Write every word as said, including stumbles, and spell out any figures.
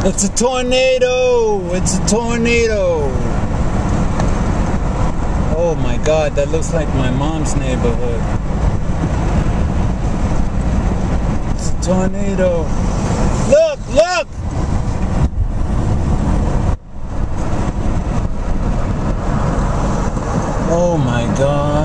It's a tornado! It's a tornado! Oh my God, that looks like my mom's neighborhood. It's a tornado. Look, look! Oh my God.